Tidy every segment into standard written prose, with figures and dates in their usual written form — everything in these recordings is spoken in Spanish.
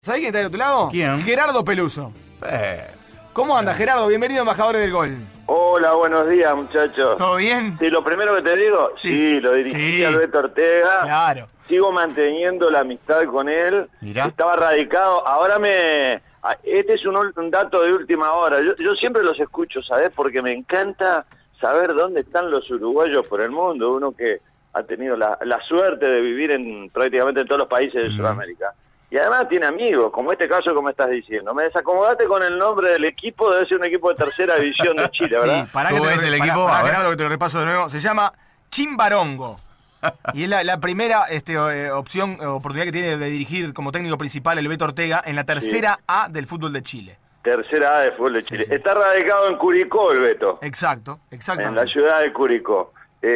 ¿Sabés quién está del otro lado? ¿Quién? Gerardo Peluso. ¿Cómo anda, Gerardo? Bienvenido a Embajadores del Gol. Hola, buenos días, muchachos. ¿Todo bien? Sí, lo primero que te digo, sí lo dirigí a Beto Ortega. Claro. Sigo manteniendo la amistad con él. Mirá. Estaba radicado. Ahora este es un dato de última hora. Yo siempre los escucho, ¿sabés? Porque me encanta saber dónde están los uruguayos por el mundo. Uno que ha tenido la suerte de vivir prácticamente en todos los países de Sudamérica. Y además tiene amigos, como este caso, como estás diciendo. Me desacomodaste con el nombre del equipo, debe ser un equipo de tercera división de Chile, ¿verdad? Sí, pará que ¿Cómo te es el pará, equipo? pará, A ver. Gerardo, que te lo repaso de nuevo. Se llama Chimbarongo. Y es la primera oportunidad que tiene de dirigir como técnico principal el Beto Ortega en la tercera A del fútbol de Chile. Tercera A de fútbol de Chile. Sí. Está radicado en Curicó, el Beto. Exacto. En la ciudad de Curicó.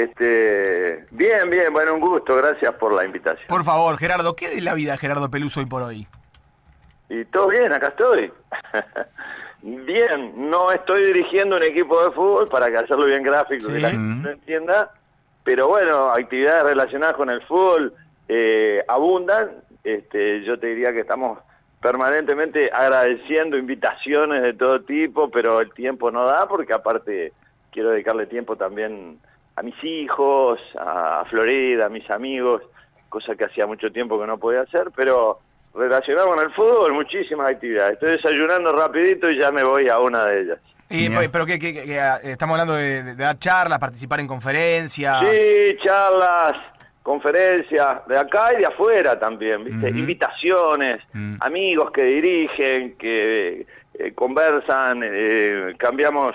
Bien, bueno, un gusto, gracias por la invitación. Por favor, Gerardo, ¿qué de la vida de Gerardo Peluso hoy por hoy? Y todo bien, acá estoy. Bien, no estoy dirigiendo un equipo de fútbol para que hacerlo bien gráfico, Sí. que la gente lo entienda, pero bueno, actividades relacionadas con el fútbol abundan. Yo te diría que estamos permanentemente agradeciendo invitaciones de todo tipo, pero el tiempo no da, porque aparte quiero dedicarle tiempo también a mis hijos, a Florida, a mis amigos, cosa que hacía mucho tiempo que no podía hacer, pero relacionado con el fútbol, muchísimas actividades. Estoy desayunando rapidito y ya me voy a una de ellas. Pero que estamos hablando de dar charlas, participar en conferencias. Sí, charlas, conferencias, de acá y de afuera también, ¿viste? Invitaciones, amigos que dirigen, que conversan, cambiamos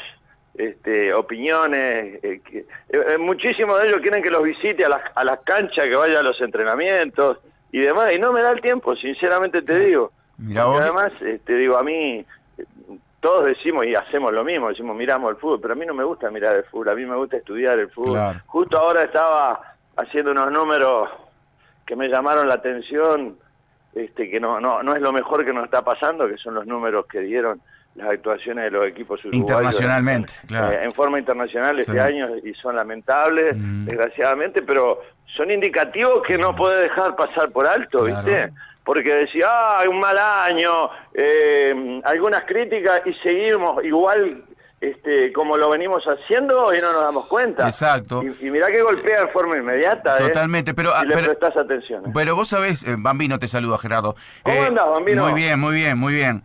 opiniones. Muchísimos de ellos quieren que los visite a las canchas, que vaya a los entrenamientos y demás, y no me da el tiempo, sinceramente te digo. Mirá Porque vos. además, a mí, todos decimos y hacemos lo mismo, decimos miramos el fútbol, pero a mí no me gusta mirar el fútbol, a mí me gusta estudiar el fútbol. Claro. Justo ahora estaba haciendo unos números que me llamaron la atención, que no es lo mejor que nos está pasando, que son los números que dieron las actuaciones de los equipos uruguayos Internacionalmente, claro. en forma internacional este Sí. año, y son lamentables, desgraciadamente, pero son indicativos que no puede dejar pasar por alto, Claro. ¿viste? Porque decía, un mal año, algunas críticas, y seguimos igual como lo venimos haciendo y no nos damos cuenta. Exacto. Y mirá que golpea en forma inmediata, Totalmente, pero si le prestás atención. Pero vos sabés, Bambino te saluda, Gerardo. ¿Cómo andás, Bambino? Muy bien.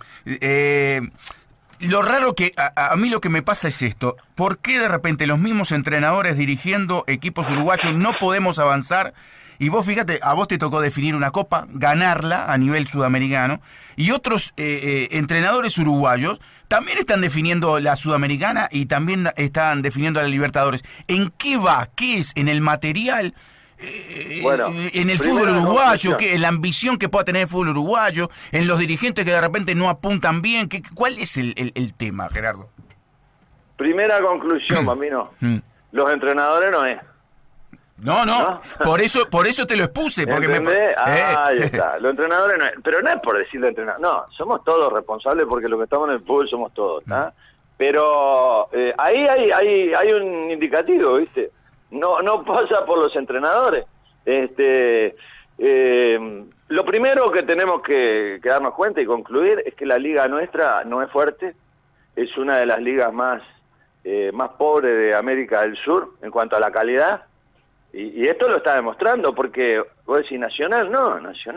Lo raro que a mí lo que me pasa es esto: ¿por qué de repente los mismos entrenadores dirigiendo equipos uruguayos no podemos avanzar? Y vos fíjate, a vos te tocó definir una copa, ganarla a nivel sudamericano, y otros entrenadores uruguayos también están definiendo la Sudamericana y también están definiendo la Libertadores. ¿En qué va? ¿Qué es? ¿En el material? Bueno, en el primera fútbol uruguayo, conclusión. en la ambición que pueda tener el fútbol uruguayo, en los dirigentes que de repente no apuntan bien? ¿Cuál es el tema, Gerardo? Primera conclusión, Bambino. Los entrenadores no es. No, por eso te lo expuse, porque ¿Entendés? Ahí está, los entrenadores no es, pero no es por decirlo entrenador, no, somos todos responsables porque los que estamos en el fútbol somos todos, ¿tá? Pero ahí hay un indicativo, ¿viste? No pasa por los entrenadores. Lo primero que tenemos que darnos cuenta y concluir es que la liga nuestra no es fuerte, es una de las ligas más pobres de América del Sur en cuanto a la calidad. Y esto lo está demostrando, porque vos decís, Nacional no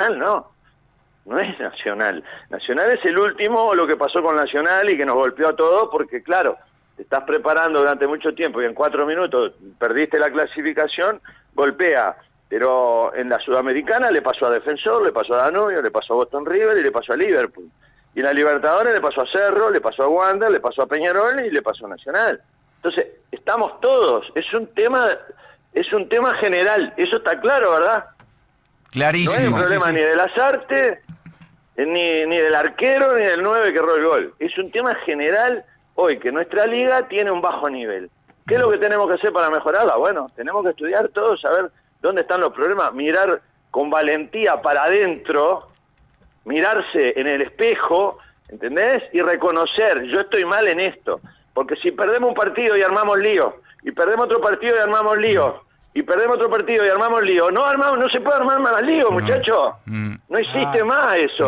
es Nacional. Nacional es el último, lo que pasó con Nacional y que nos golpeó a todos, porque claro, te estás preparando durante mucho tiempo y en 4 minutos perdiste la clasificación, golpea. Pero en la Sudamericana le pasó a Defensor, le pasó a Danubio, le pasó a Boston River y le pasó a Liverpool. Y en la Libertadores le pasó a Cerro, le pasó a Wander, le pasó a Peñarol y le pasó a Nacional. Entonces, estamos todos, es un tema general, eso está claro, ¿verdad? Clarísimo. No es un problema ni de Lasarte, ni del arquero, ni del 9 que erró el gol. Es un tema general hoy, que nuestra liga tiene un bajo nivel. ¿Qué es lo que tenemos que hacer para mejorarla? Bueno, tenemos que estudiar todo, saber dónde están los problemas, mirar con valentía para adentro, mirarse en el espejo, ¿entendés? Y reconocer, yo estoy mal en esto. Porque si perdemos un partido y armamos lío, y perdemos otro partido y armamos lío, y perdemos otro partido y armamos lío, no se puede armar más lío, muchachos. No existe más eso.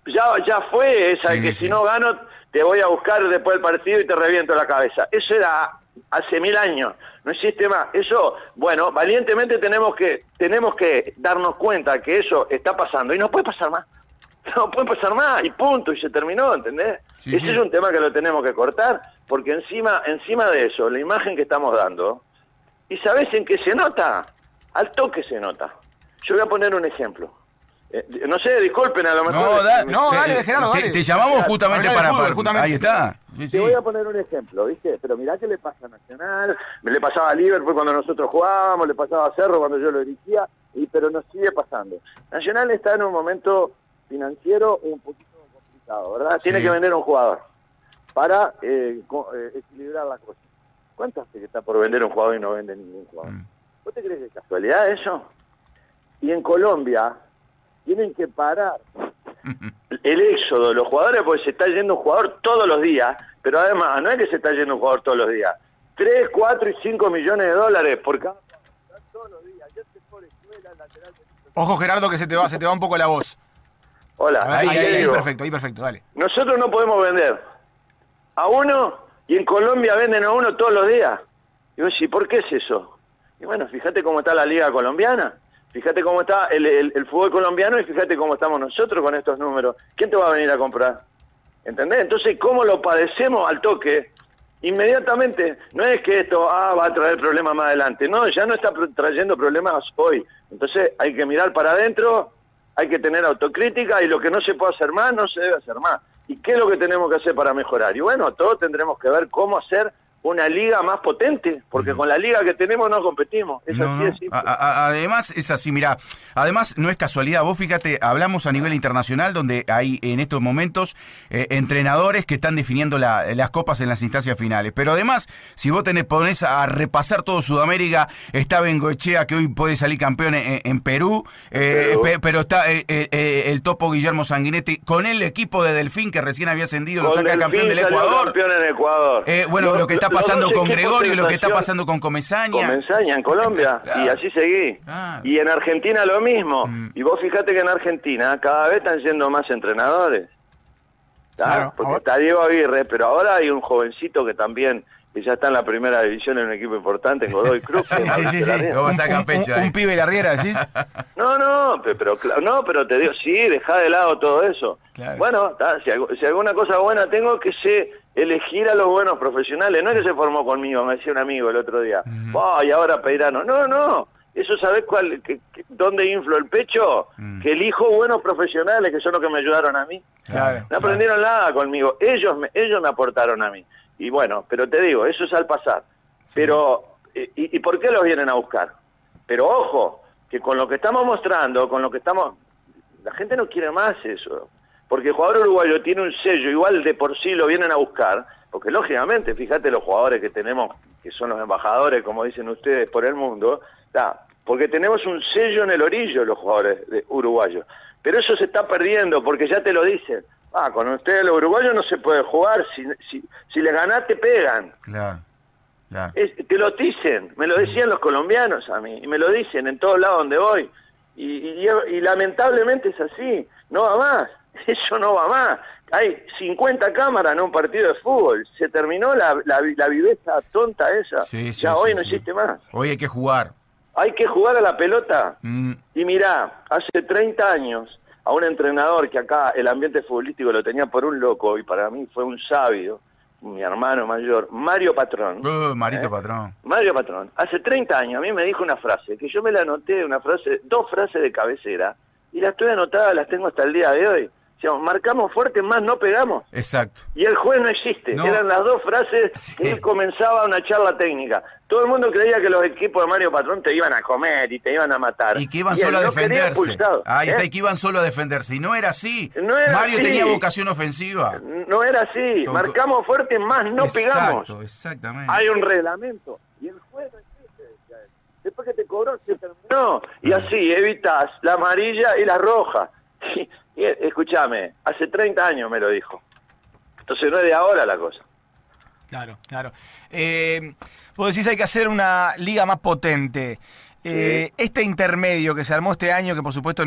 ya fue esa, Sí, que sí. si no gano te voy a buscar después del partido y te reviento la cabeza. Eso era hace 1000 años, no existe más. Eso, bueno, valientemente tenemos que darnos cuenta que eso está pasando y no puede pasar más. No puede pasar más y punto, y se terminó, ¿entendés? Sí, Ese sí. es un tema que lo tenemos que cortar, porque encima de eso, la imagen que estamos dando, ¿y sabés en qué se nota? Al toque se nota. Yo voy a poner un ejemplo. No sé, disculpen, a lo mejor... dale, Gerardo, dale. Te llamamos justamente Hablar de para... fútbol, justamente. Ahí está. Sí, Te sí. voy a poner un ejemplo, ¿viste? Pero mirá qué le pasa a Nacional, le pasaba a Liverpool cuando nosotros jugábamos, le pasaba a Cerro cuando yo lo dirigía, pero nos sigue pasando. Nacional está en un momento financiero un poquito complicado, ¿verdad? Tiene Sí. que vender un jugador para equilibrar la cosa. ¿Cuánto hace que está por vender un jugador y no vende ningún jugador? ¿Vos te crees que es casualidad eso? Y en Colombia tienen que parar el éxodo de los jugadores porque se está yendo un jugador todos los días, pero además no es que se está yendo un jugador todos los días, 3, 4 y 5 millones de dólares por cada jugador todos los días. Yo te por escuela, lateral. Ojo, Gerardo, que se te va un poco la voz. Hola, A ver, ahí te digo, ahí perfecto, dale. nosotros no podemos vender a uno y en Colombia venden a uno todos los días. Y vos decís, ¿por qué es eso? Y bueno, fíjate cómo está la liga colombiana. Fíjate cómo está el fútbol colombiano y fíjate cómo estamos nosotros con estos números. ¿Quién te va a venir a comprar? ¿Entendés? Entonces, ¿cómo lo padecemos al toque? Inmediatamente, no es que esto va a traer problemas más adelante. No, ya no está trayendo problemas hoy. Entonces, hay que mirar para adentro, hay que tener autocrítica y lo que no se puede hacer más, no se debe hacer más. ¿Y qué es lo que tenemos que hacer para mejorar? Y bueno, todos tendremos que ver cómo hacer una liga más potente, porque con la liga que tenemos no competimos. Es así de simple. Además, es así, mira, además no es casualidad, vos fíjate, hablamos a nivel internacional donde hay en estos momentos entrenadores que están definiendo las copas en las instancias finales, pero además, si vos ponés a repasar todo Sudamérica, está Bengoechea que hoy puede salir campeón en Perú, pero está el topo Guillermo Sanguinetti con el equipo de Delfín que recién había ascendido, lo saca campeón del Ecuador. Campeón en Ecuador. Bueno, lo que está pasando con Gregorio, lo que está sensación, pasando con Comesaña. Comesaña en Colombia, Claro. y así seguí. Claro. Y en Argentina lo mismo. Y vos fijate que en Argentina cada vez están yendo más entrenadores. ¿Tá? Claro. Porque está Diego Aguirre, pero ahora hay un jovencito que también que ya está en la primera división en un equipo importante, en Godoy Cruz. Sí. ¿Cómo saca pecho ahí? Un pibe de la Riera, ¿decís? Pero te digo, sí, dejá de lado todo eso. Claro. Bueno, si alguna cosa buena tengo que elegir a los buenos profesionales. No es que se formó conmigo, me decía un amigo el otro día. Y ahora Peirano. No. Eso, ¿sabés dónde inflo el pecho? Que elijo buenos profesionales, que son los que me ayudaron a mí. Claro. No aprendieron nada conmigo. Ellos me aportaron a mí. Y bueno, pero te digo, eso es al pasar. Sí. Pero, ¿y por qué los vienen a buscar? Pero ojo, que con lo que estamos mostrando, la gente no quiere más eso. Porque el jugador uruguayo tiene un sello, igual de por sí lo vienen a buscar, porque lógicamente, fíjate los jugadores que tenemos, que son los embajadores, como dicen ustedes, por el mundo, porque tenemos un sello en el orillo los jugadores uruguayos. Pero eso se está perdiendo, porque ya te lo dicen. Con ustedes los uruguayos no se puede jugar, si le ganás te pegan. Claro. Te lo dicen, me lo decían los colombianos a mí, y me lo dicen en todos lados donde voy. Y lamentablemente es así, no va más, eso no va más. Hay 50 cámaras en un partido de fútbol, se terminó la viveza tonta esa, hoy no existe más. Hoy hay que jugar. Hay que jugar a la pelota. Y mirá, hace 30 años, a un entrenador que acá el ambiente futbolístico lo tenía por un loco, y para mí fue un sabio, mi hermano mayor, Mario Patrón. Marito Patrón. Mario Patrón. Hace 30 años a mí me dijo una frase, que yo me la anoté, dos frases de cabecera, y las estoy anotadas, las tengo hasta el día de hoy. Marcamos fuerte, más no pegamos. Exacto. Y el juez no existe. No. Eran las dos frases que él comenzaba una charla técnica. Todo el mundo creía que los equipos de Mario Patrón te iban a comer y te iban a matar. Y que iban solo a defenderse. Ahí está, y que iban solo a defenderse. Y no era así. No era Mario así. tenía vocación ofensiva. No era así. Marcamos fuerte, más no pegamos. Exactamente. Hay un reglamento. Y el juez no existe, decía él. Después que te cobró, se terminó. Y así evitas la amarilla y la roja. Y escúchame, hace 30 años me lo dijo. Entonces no es de ahora la cosa. Claro. Vos decís hay que hacer una liga más potente. Este intermedio que se armó este año, que por supuesto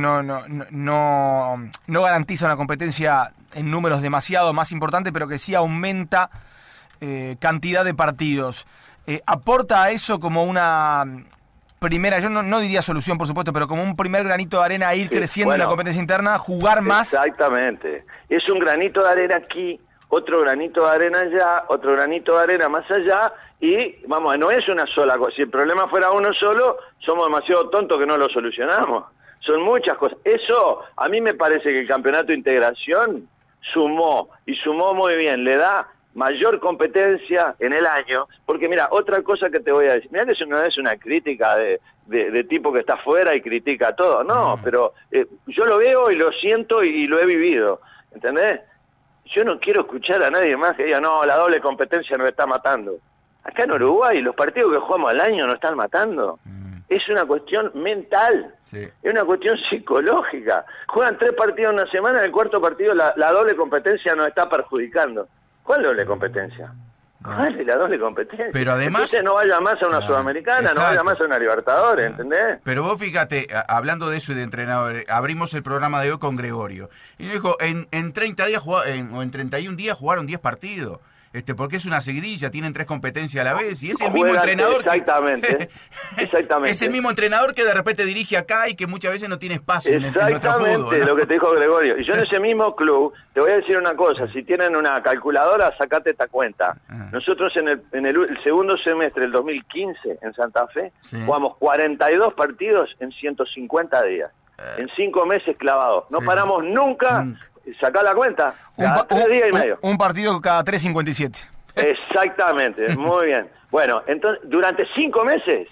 no garantiza una competencia en números demasiado más importante, pero que sí aumenta cantidad de partidos, ¿aporta a eso como una primera, yo no diría solución por supuesto, pero como un primer granito de arena a ir creciendo en la competencia interna, jugar más? Exactamente. Es un granito de arena aquí, otro granito de arena allá, otro granito de arena más allá, y vamos, no es una sola cosa. Si el problema fuera uno solo, somos demasiado tontos que no lo solucionamos. Son muchas cosas. Eso, a mí me parece que el campeonato de integración sumó, y sumó muy bien, le da mayor competencia en el año, porque mira, otra cosa que te voy a decir, mira que eso no es una crítica de tipo que está afuera y critica todo, no, pero yo lo veo y lo siento y lo he vivido, ¿entendés? Yo no quiero escuchar a nadie más que diga, no, la doble competencia nos está matando. Acá en Uruguay los partidos que jugamos al año nos están matando. Es una cuestión mental, es una cuestión psicológica. Juegan 3 partidos en una semana, en el cuarto partido la doble competencia nos está perjudicando. ¿Cuál doble competencia? ¿Cuál es la doble competencia? Pero además... Entonces no vaya más a una Sudamericana, no vaya más a una Libertadores, ¿entendés? Pero vos fíjate, hablando de eso y de entrenadores, abrimos el programa de hoy con Gregorio. Y nos dijo, en 30 días o en 31 días jugaron 10 partidos. Porque es una seguidilla, tienen 3 competencias a la vez y es el mismo entrenador. Exactamente, exactamente. Es el mismo entrenador que de repente dirige acá y que muchas veces no tiene espacio en nuestro fútbol. Exactamente, lo que te dijo Gregorio. Y yo en ese mismo club, te voy a decir una cosa, si tienen una calculadora, sacate esta cuenta. Nosotros en el segundo semestre del 2015 en Santa Fe, jugamos 42 partidos en 150 días. En 5 meses clavados. No paramos nunca. Sacá la cuenta, cada 3 días y medio. Un partido cada 3.57. Exactamente, muy bien. Bueno, entonces, durante 5 meses,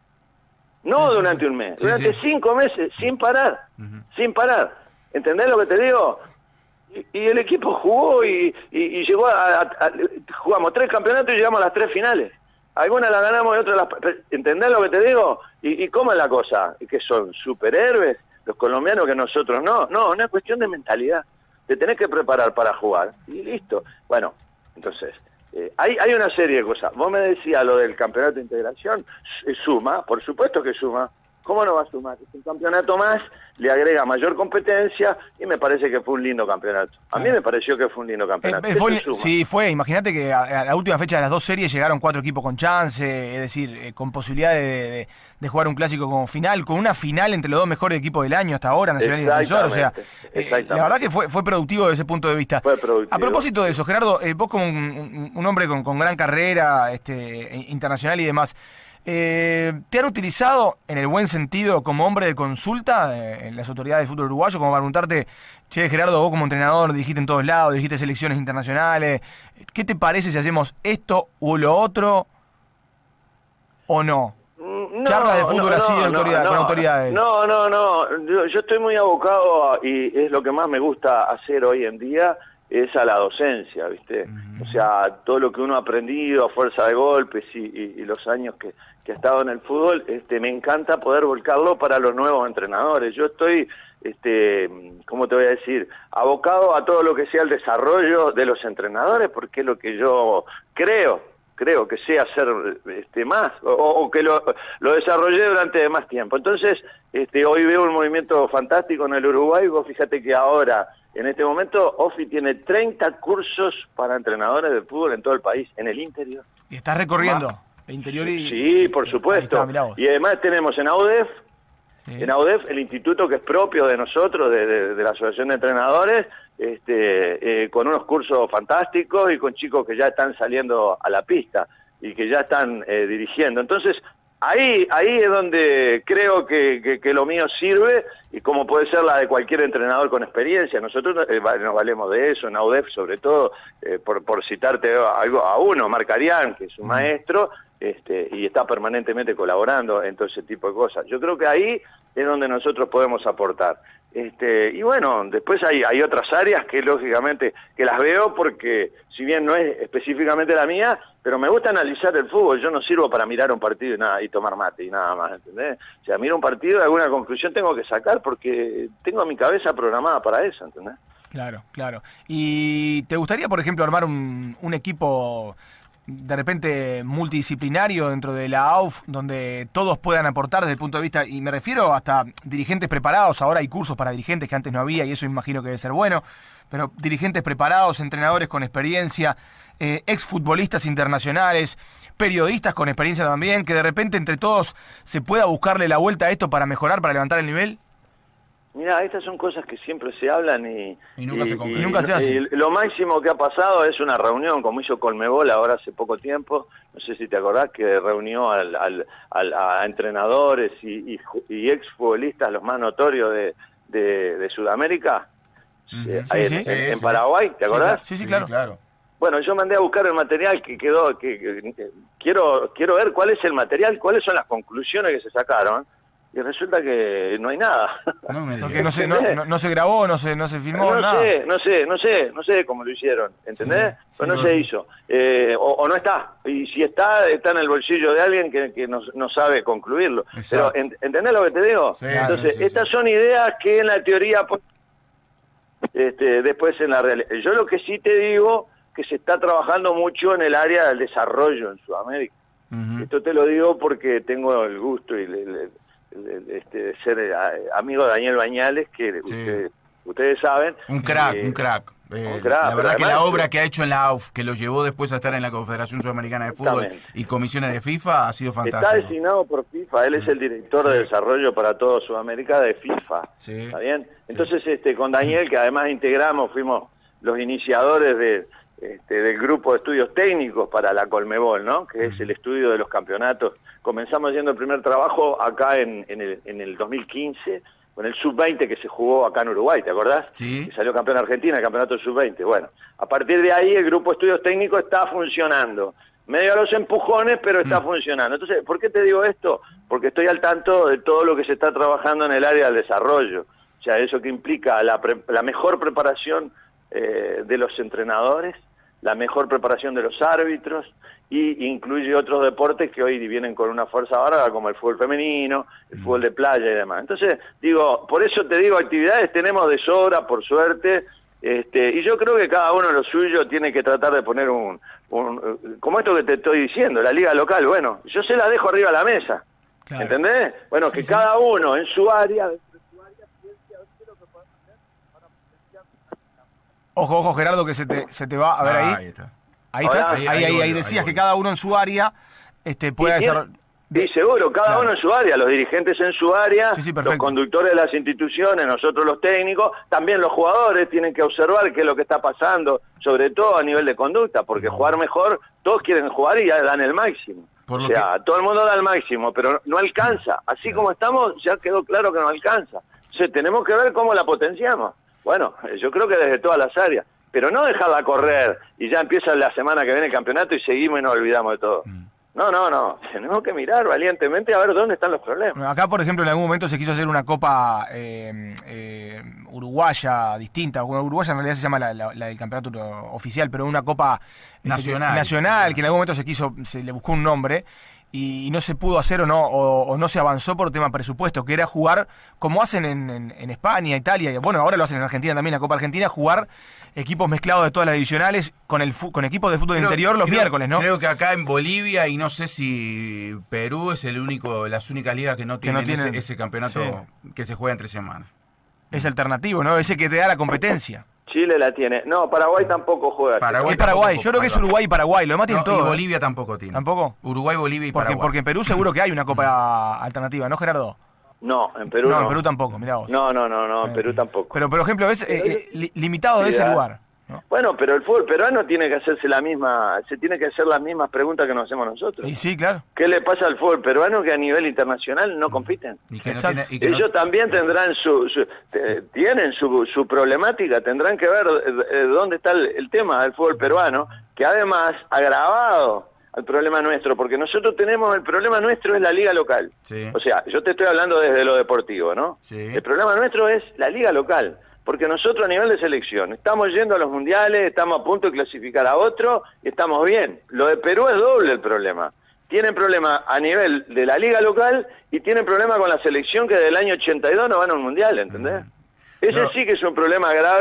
no durante un mes, durante 5 meses, sin parar, sin parar. ¿Entendés lo que te digo? Y el equipo jugó y llegó jugamos 3 campeonatos y llegamos a las 3 finales. Algunas las ganamos y otras las... ¿Entendés lo que te digo? ¿Y cómo es la cosa? ¿Que son superhéroes los colombianos que nosotros no? No, es cuestión de mentalidad. Te tenés que preparar para jugar y listo. Bueno, entonces, hay una serie de cosas. Vos me decías lo del campeonato de integración, suma, por supuesto que suma. ¿Cómo no va a sumar? Es un campeonato más, le agrega mayor competencia y me parece que fue un lindo campeonato. A mí me pareció que fue un lindo campeonato. Sí, fue. Imagínate que a la última fecha de las 2 series llegaron 4 equipos con chance, es decir, con posibilidad de jugar un clásico como final, con una final entre los 2 mejores equipos del año hasta ahora, Nacional y Defensor. O sea, la verdad que fue productivo desde ese punto de vista. A propósito de eso, Gerardo, vos como un hombre con gran carrera internacional y demás, ¿te han utilizado en el buen sentido como hombre de consulta en las autoridades del fútbol uruguayo, como para preguntarte, che, Gerardo, vos como entrenador dirigiste en todos lados, dirigiste selecciones internacionales, ¿qué te parece si hacemos esto o lo otro o no? Charlas de fútbol así de con autoridades. No, yo estoy muy abocado y es lo que más me gusta hacer hoy en día, es a la docencia, ¿viste? O sea, todo lo que uno ha aprendido a fuerza de golpes y los años que ha estado en el fútbol, me encanta poder volcarlo para los nuevos entrenadores. Yo estoy, ¿cómo te voy a decir? Abocado a todo lo que sea el desarrollo de los entrenadores, porque es lo que yo creo que sé hacer más, o que lo desarrollé durante más tiempo. Entonces, hoy veo un movimiento fantástico en el Uruguay. Vos fíjate que ahora, en este momento, OFI tiene 30 cursos para entrenadores de fútbol en todo el país, en el interior. ¿Y estás recorriendo el interior? Sí, por supuesto. Y además tenemos en AUDEF, el instituto que es propio de nosotros, de la Asociación de Entrenadores, con unos cursos fantásticos y con chicos que ya están saliendo a la pista y que ya están dirigiendo. Entonces, ahí es donde creo que lo mío sirve, y como puede ser la de cualquier entrenador con experiencia. Nosotros nos valemos de eso, en AUDEF sobre todo, por citarte a uno, Marc Arián, que es un maestro, y está permanentemente colaborando en todo ese tipo de cosas. Yo creo que ahí es donde nosotros podemos aportar. Y bueno, después hay otras áreas que lógicamente que las veo porque si bien no es específicamente la mía, pero me gusta analizar el fútbol. Yo no sirvo para mirar un partido y tomar mate y nada más, ¿entendés? O sea, miro un partido y alguna conclusión tengo que sacar porque tengo mi cabeza programada para eso, ¿entendés? Claro. ¿Y te gustaría, por ejemplo, armar un equipo de repente multidisciplinario dentro de la AUF, donde todos puedan aportar desde el punto de vista, y me refiero hasta dirigentes preparados, ahora hay cursos para dirigentes que antes no había y eso imagino que debe ser bueno, pero dirigentes preparados, entrenadores con experiencia, exfutbolistas internacionales, periodistas con experiencia también, que de repente entre todos se pueda buscarle la vuelta a esto para mejorar, para levantar el nivel? Mira, estas son cosas que siempre se hablan y nunca se concretan. Y nunca se hace. Y lo máximo que ha pasado es una reunión, como hizo Conmebol ahora hace poco tiempo, no sé si te acordás, que reunió a entrenadores y exfutbolistas, los más notorios de Sudamérica, en Paraguay, ¿te acordás? Sí, claro. Bueno, yo mandé a buscar el material que quedó, quiero ver cuál es el material, cuáles son las conclusiones que se sacaron. Y resulta que no hay nada. Porque no se grabó, no se filmó, nada. No sé cómo lo hicieron, ¿entendés? Pero no se hizo. O no está. Y si está en el bolsillo de alguien que no sabe concluirlo. Exacto. Pero, ¿entendés lo que te digo? Sí, entonces, estas son ideas que en la teoría, después en la realidad. Yo lo que sí te digo, que se está trabajando mucho en el área del desarrollo en Sudamérica. Esto te lo digo porque tengo el gusto y de ser amigo de Daniel Bañales, que ustedes saben. Un crack. La verdad que la obra que ha hecho en la AUF, que lo llevó después a estar en la Confederación Sudamericana de Fútbol y comisiones de FIFA, ha sido fantástico. Está designado por FIFA, él es el director de desarrollo para toda Sudamérica de FIFA. ¿Está bien? Entonces, con Daniel, que además integramos, fuimos los iniciadores del grupo de estudios técnicos para la Conmebol, ¿no? Que es el estudio de los campeonatos. Comenzamos haciendo el primer trabajo acá en el 2015, con el Sub-20 que se jugó acá en Uruguay, ¿te acordás? Sí. Que salió campeón Argentina, el campeonato Sub-20. Bueno, a partir de ahí el grupo de estudios técnicos está funcionando. Medio a los empujones, pero está funcionando. Entonces, ¿por qué te digo esto? Porque estoy al tanto de todo lo que se está trabajando en el área del desarrollo. O sea, eso que implica la mejor preparación de los entrenadores, la mejor preparación de los árbitros, y incluye otros deportes que hoy vienen con una fuerza bárbara, como el fútbol femenino, el fútbol de playa y demás. Entonces, por eso te digo, actividades tenemos de sobra, por suerte, y yo creo que cada uno lo suyo tiene que tratar de poner como esto que te estoy diciendo, la liga local. Bueno, yo se la dejo arriba de la mesa, claro. ¿Entendés? Bueno, que cada uno en su área... Ojo, Gerardo, que se te va a ver ahí. Ahí está. Ahí decías que cada uno en su área puede desarrollar. Sí, seguro, cada uno en su área, los dirigentes en su área, perfecto. Los conductores de las instituciones, nosotros los técnicos, también los jugadores tienen que observar qué es lo que está pasando, sobre todo a nivel de conducta, porque jugar mejor, todos quieren jugar y ya dan el máximo. Todo el mundo da el máximo, pero no alcanza. Así como estamos, ya quedó claro que no alcanza. Entonces tenemos que ver cómo la potenciamos. Bueno, yo creo que desde todas las áreas, pero no dejarla correr y ya empieza la semana que viene el campeonato y seguimos y nos olvidamos de todo. No, tenemos que mirar valientemente a ver dónde están los problemas. Acá, por ejemplo, en algún momento se quiso hacer una copa uruguaya distinta. Bueno, uruguaya en realidad se llama la del campeonato oficial, pero una copa nacional que en algún momento se le buscó un nombre y no se pudo hacer o no se avanzó por tema presupuesto, que era jugar como hacen en España, Italia, y bueno, ahora lo hacen en Argentina también, la Copa Argentina, jugar equipos mezclados de todas las divisionales con equipos de fútbol interior los miércoles, ¿no? Creo que acá en Bolivia, y no sé si Perú es las únicas ligas que no tienen ese campeonato que se juega entre semanas. Es alternativo, ¿no? Ese que te da la competencia. Chile la tiene. No, Paraguay tampoco juega. Es Paraguay. Yo creo que es Uruguay y Paraguay. Lo demás tienen todo. Y Bolivia tampoco tiene. ¿Tampoco? Uruguay, Bolivia y Paraguay. Porque en Perú seguro que hay una copa alternativa, ¿no, Gerardo? No, en Perú no. No, en Perú tampoco, mirá vos. No, en Perú tampoco. Pero, por ejemplo, es limitado de ese lugar, ¿no? Bueno, pero el fútbol peruano tiene que hacer las mismas preguntas que nos hacemos nosotros. Y sí, claro. ¿Qué le pasa al fútbol peruano que a nivel internacional no compiten? Ellos también tendrán tienen su problemática, tendrán que ver dónde está el tema del fútbol peruano, que además agravado al problema nuestro, porque nosotros el problema nuestro es la liga local. Sí. O sea, yo te estoy hablando desde lo deportivo, ¿no? Sí. El problema nuestro es la liga local. Porque nosotros a nivel de selección estamos yendo a los mundiales, estamos a punto de clasificar a otro y estamos bien. Lo de Perú es doble el problema. Tienen problema a nivel de la liga local y tienen problema con la selección que desde el año 82 no van a un mundial, ¿entendés? Ese sí que es un problema grave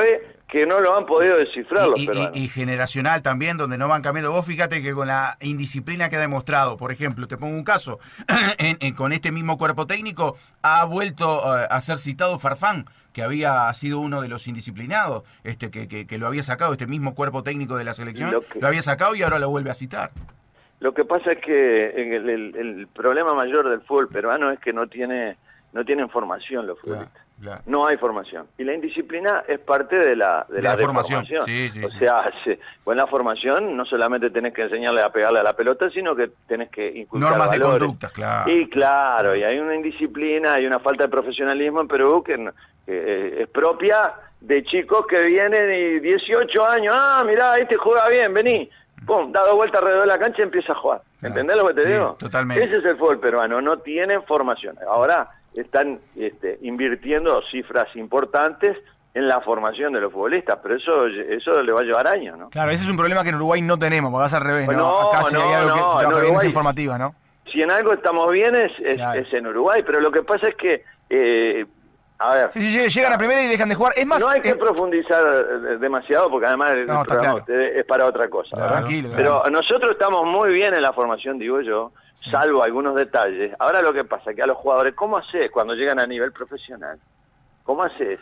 que no lo han podido descifrar los peruanos. Y generacional también, donde no van cambiando. Vos fíjate que con la indisciplina que ha demostrado, por ejemplo, te pongo un caso, con este mismo cuerpo técnico ha vuelto a ser citado Farfán, que había sido uno de los indisciplinados, que lo había sacado, este mismo cuerpo técnico de la selección, lo había sacado y ahora lo vuelve a citar. Lo que pasa es que el problema mayor del fútbol peruano es que no tienen formación los futbolistas. Claro. No hay formación. Y la indisciplina es parte de la formación. Sí, o sea, en la formación no solamente tenés que enseñarle a pegarle a la pelota, sino que tenés que inculcar normas valores. De conducta, claro. Y claro, y hay una indisciplina, hay una falta de profesionalismo en Perú que es propia de chicos que vienen y 18 años, mirá, este juega bien, vení. Pum, dado vuelta alrededor de la cancha y empieza a jugar. ¿Entendés lo que te digo? Totalmente. Ese es el fútbol peruano, no tienen formación. Ahora están invirtiendo cifras importantes en la formación de los futbolistas, pero eso le va a llevar años, ¿no? Claro, ese es un problema que en Uruguay no tenemos, porque vas al revés, ¿no? Acá sí hay algo que se trabaja bien, es informativa, ¿no? Si en algo estamos bien es en Uruguay, pero lo que pasa es que... a ver, sí, llegan a primera y dejan de jugar. Es más, no hay que profundizar demasiado porque además el programa es para otra cosa. Claro. Tranquilo. Pero nosotros estamos muy bien en la formación, digo yo, salvo algunos detalles. Ahora lo que pasa es que a los jugadores, ¿cómo haces cuando llegan a nivel profesional? ¿Cómo haces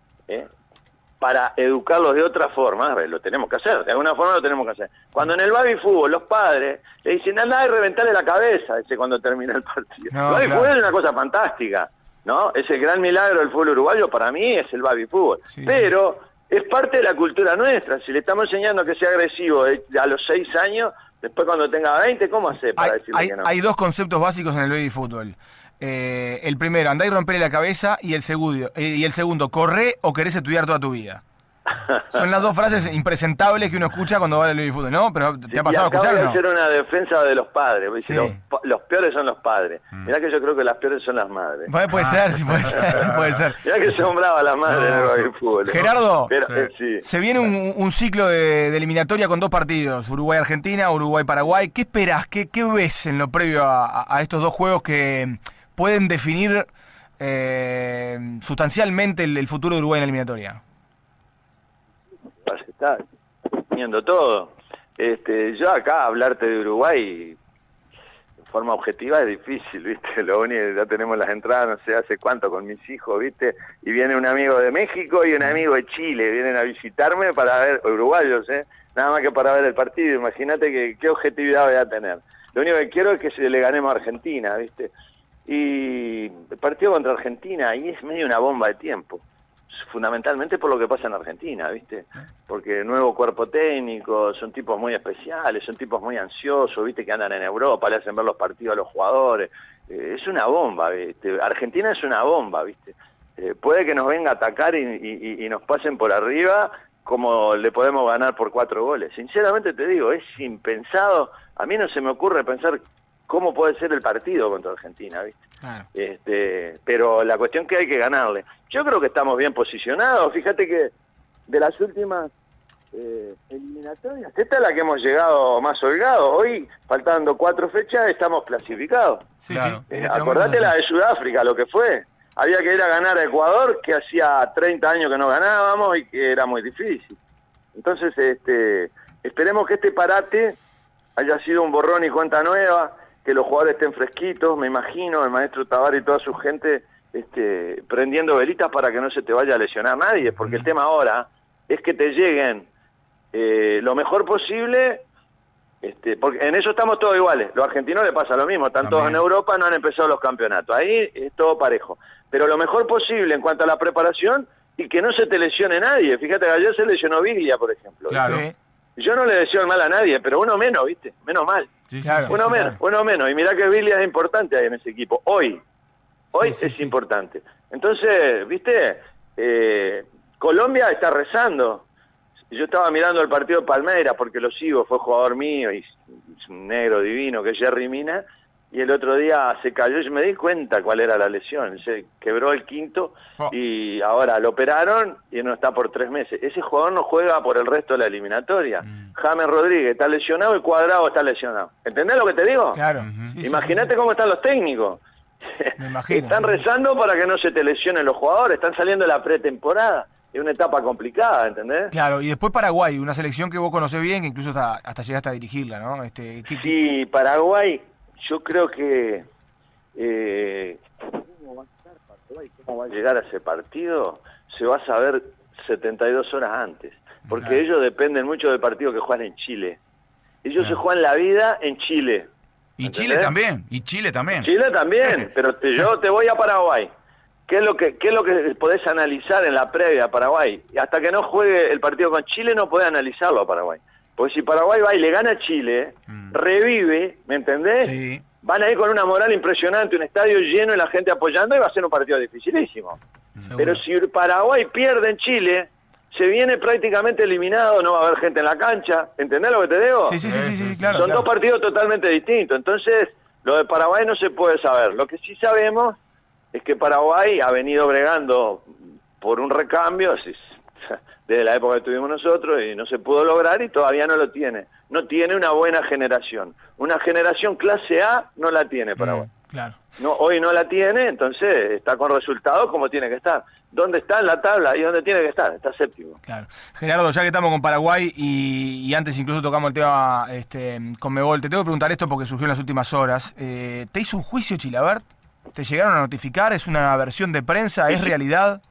para educarlos de otra forma? A ver, lo tenemos que hacer, de alguna forma lo tenemos que hacer. Cuando en el baby fútbol los padres le dicen, andá y reventarle la cabeza cuando termina el partido. El baby fútbol es una cosa fantástica, ¿no? Es el gran milagro del fútbol uruguayo, para mí es el baby fútbol. Sí, pero es parte de la cultura nuestra. Si le estamos enseñando que sea agresivo a los 6 años, después cuando tenga 20, ¿cómo hace para decirle que no? Hay dos conceptos básicos en el baby fútbol. El primero, andá y romperle la cabeza, y el segundo, corre o querés estudiar toda tu vida. Son las dos frases impresentables que uno escucha cuando va al baby fútbol, ¿no? Pero ¿te ha pasado a escuchar o no? Hacer una defensa de los padres, sí. los peores son los padres. Mirá que yo creo que las peores son las madres. Puede ser, sí, puede ser. Mirá que se nombraba las madres en el baby fútbol. Gerardo, se viene un ciclo de eliminatoria con 2 partidos, Uruguay-Argentina, Uruguay-Paraguay. ¿Qué esperás? ¿Qué ves en lo previo a estos 2 juegos que pueden definir sustancialmente el futuro de Uruguay en la eliminatoria? Se está viendo todo. Yo acá hablarte de Uruguay de forma objetiva es difícil, ¿viste? Lo único que ya tenemos las entradas, no sé hace cuánto, con mis hijos, ¿viste? Y viene un amigo de México y un amigo de Chile, vienen a visitarme para ver, uruguayos, nada más que para ver el partido. Imagínate qué objetividad voy a tener. Lo único que quiero es que le ganemos a Argentina, ¿viste? Y el partido contra Argentina, ahí es medio una bomba de tiempo. Fundamentalmente por lo que pasa en Argentina, ¿viste? Porque nuevo cuerpo técnico, son tipos muy especiales, son tipos muy ansiosos, ¿viste? Que andan en Europa, le hacen ver los partidos a los jugadores. Es una bomba, ¿viste? Argentina es una bomba, ¿viste? Puede que nos venga a atacar y nos pasen por arriba, como le podemos ganar por 4 goles. Sinceramente te digo, es impensado. A mí no se me ocurre pensar cómo puede ser el partido contra Argentina, ¿viste? Claro. Pero la cuestión que hay que ganarle. Yo creo que estamos bien posicionados. Fíjate que de las últimas eliminatorias, esta es la que hemos llegado más holgado. Hoy, faltando 4 fechas, estamos clasificados. Sí, claro. Acordate la de Sudáfrica, lo que fue. Había que ir a ganar a Ecuador, que hacía 30 años que no ganábamos y que era muy difícil. Entonces, esperemos que este parate haya sido un borrón y cuenta nueva, que los jugadores estén fresquitos, me imagino, el maestro Tabar y toda su gente prendiendo velitas para que no se te vaya a lesionar nadie, porque el tema ahora es que te lleguen lo mejor posible, porque en eso estamos todos iguales. Los argentinos les pasa lo mismo, están todos en Europa, no han empezado los campeonatos, ahí es todo parejo. Pero lo mejor posible en cuanto a la preparación y que no se te lesione nadie. Fíjate que ayer se lesionó Viglia, por ejemplo. Claro. Yo no le deseo el mal a nadie, pero uno menos, ¿viste? Menos mal. Sí, claro, uno menos. Y mirá que Viglia es importante ahí en ese equipo. Hoy es importante. Entonces, ¿viste? Colombia está rezando. Yo estaba mirando el partido de Palmeiras porque lo sigo, fue jugador mío y es un negro divino que es Jerry Mina. Y el otro día se cayó y me di cuenta cuál era la lesión. Se quebró el quinto y ahora lo operaron y no está por 3 meses. Ese jugador no juega por el resto de la eliminatoria. James Rodríguez está lesionado y Cuadrado está lesionado. ¿Entendés lo que te digo? Claro. Imagínate cómo están los técnicos. Me imagino. Están rezando para que no se te lesionen los jugadores. Están saliendo de la pretemporada. es una etapa complicada, ¿entendés? Claro, y después Paraguay, una selección que vos conocés bien, que incluso hasta llegaste a dirigirla, ¿no? Sí, Paraguay, yo creo que... ¿cómo va a estar Paraguay? ¿Cómo va a llegar a ese partido? Se va a saber 72 horas antes, porque claro, ellos dependen mucho del partido que juegan en Chile. Ellos claro, se juegan la vida en Chile. y ¿entendés? Chile también, y Chile también. Chile también, pero yo te voy a Paraguay. ¿Qué es lo que podés analizar en la previa a Paraguay? Y hasta que no juegue el partido con Chile no podés analizarlo a Paraguay. Porque si Paraguay va y le gana a Chile, revive, ¿me entendés? Sí. Van a ir con una moral impresionante, un estadio lleno y la gente apoyando, y va a ser un partido dificilísimo. seguro. Pero si Paraguay pierde en Chile, se viene prácticamente eliminado, no va a haber gente en la cancha. ¿Entendés lo que te digo? Sí, claro. Son claro. dos partidos totalmente distintos. Entonces, lo de Paraguay no se puede saber. Lo que sí sabemos es que Paraguay ha venido bregando por un recambio desde la época que tuvimos nosotros y no se pudo lograr y todavía no lo tiene. No tiene una buena generación. Una generación clase A no la tiene Paraguay. Claro. No, hoy no la tiene, entonces está con resultados como tiene que estar. ¿Dónde está en la tabla y dónde tiene que estar? Está séptimo. Claro. Gerardo, ya que estamos con Paraguay y antes incluso tocamos el tema Conmebol, te tengo que preguntar esto porque surgió en las últimas horas. ¿Te hizo un juicio Chilavert? ¿Te llegaron a notificar? ¿Es una versión de prensa? ¿Es realidad?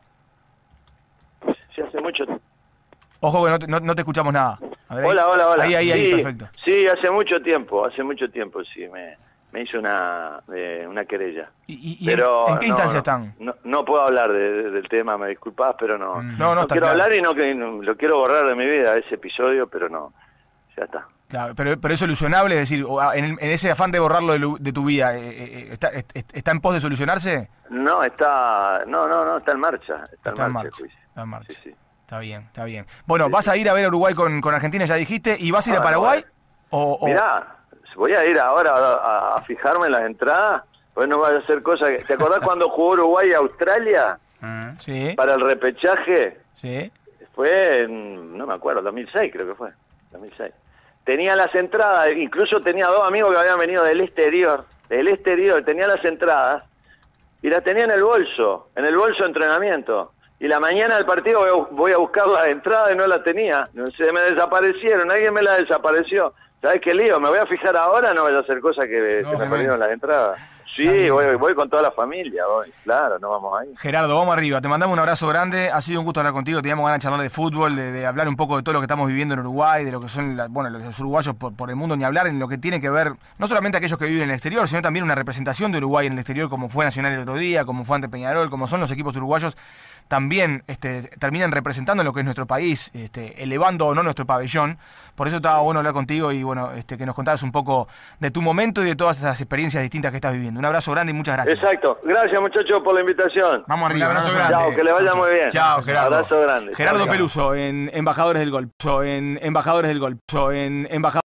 Sí, hace mucho. Ojo que no te escuchamos nada. A ver, Hola. Ahí, Sí, perfecto. Sí, hace mucho tiempo, sí, me hizo una querella. ¿Y pero en qué instancia están? No puedo hablar del tema, me disculpás, pero no está quiero claro. hablar y no lo quiero borrar de mi vida, ese episodio, pero no, ya está. Claro, pero es solucionable, es decir, en ese afán de borrarlo de tu vida, ¿está en pos de solucionarse? No, está en marcha, está en marcha el juicio. Está en marcha. Sí. Está bien. Bueno, ¿vas a ir a ver a Uruguay con Argentina, ya dijiste? ¿Y vas a ir a Paraguay? Mirá, voy a ir ahora a fijarme en las entradas, pues no vaya a hacer cosas que... ¿Te acordás cuando jugó Uruguay a Australia? Sí. Para el repechaje. Sí. Fue en, no me acuerdo, 2006 creo que fue, 2006. Tenía las entradas, incluso tenía dos amigos que habían venido del exterior, tenía las entradas y las tenía en el bolso de entrenamiento. Y la mañana del partido voy a buscar las entradas y no las tenía. Se me desaparecieron, alguien me las desapareció. ¿Sabes qué lío? ¿Me voy a fijar ahora? No vaya a hacer cosas que se me perdieron las entradas. Sí, voy con toda la familia, claro, no vamos ahí. Gerardo, vamos arriba, te mandamos un abrazo grande, ha sido un gusto hablar contigo, teníamos ganas de charlar de fútbol, de hablar un poco de todo lo que estamos viviendo en Uruguay, de lo que son los uruguayos por el mundo, ni hablar en lo que tiene que ver, no solamente aquellos que viven en el exterior, sino también una representación de Uruguay en el exterior, como fue Nacional el otro día, como fue ante Peñarol, como son los equipos uruguayos, también terminan representando lo que es nuestro país, elevando o no nuestro pabellón. Por eso estaba bueno hablar contigo y bueno, que nos contaras un poco de tu momento y de todas esas experiencias distintas que estás viviendo. Un abrazo grande y muchas gracias. Exacto. Gracias, muchachos, por la invitación. Vamos arriba. Un abrazo grande. Chao, que le vaya muy bien. Chao, Gerardo. Abrazo grande. Gerardo Chao. Peluso en Embajadores del Gol.